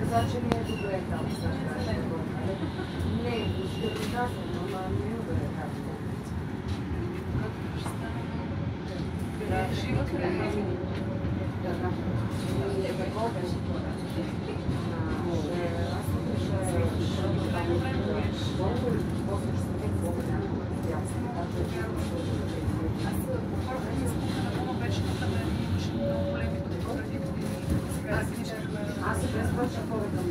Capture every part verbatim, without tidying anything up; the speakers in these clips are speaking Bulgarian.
каза, че не е добре там. Не, ще го казвам, ама не е добре там. Живот ли е? Да, да. Не ме губиш. Аз съм пришла аз се безпочва повече.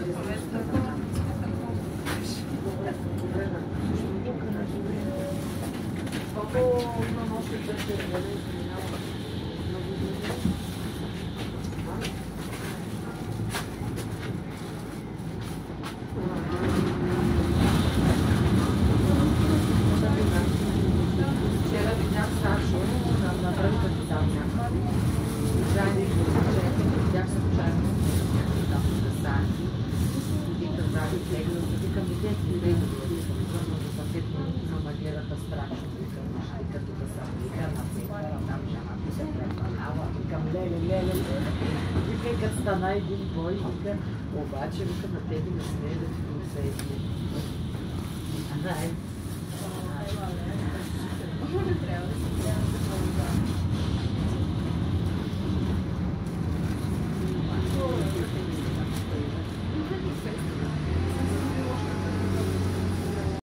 Колко има още пъти да не изминава? Вчера видях Сашо на връзката там някаква. Заедно видях случайно там с Санки. И казах, тегло, викам, идете, идете, върна до съответно намагираха страшно. Викам, като да съм вика на центъра, там жената се препалава. Викам, леле, леле, леле. Вика, и като стана един бой, вика, обаче, вика, на тебе не смее да ти го усети. Ай. Трябва да се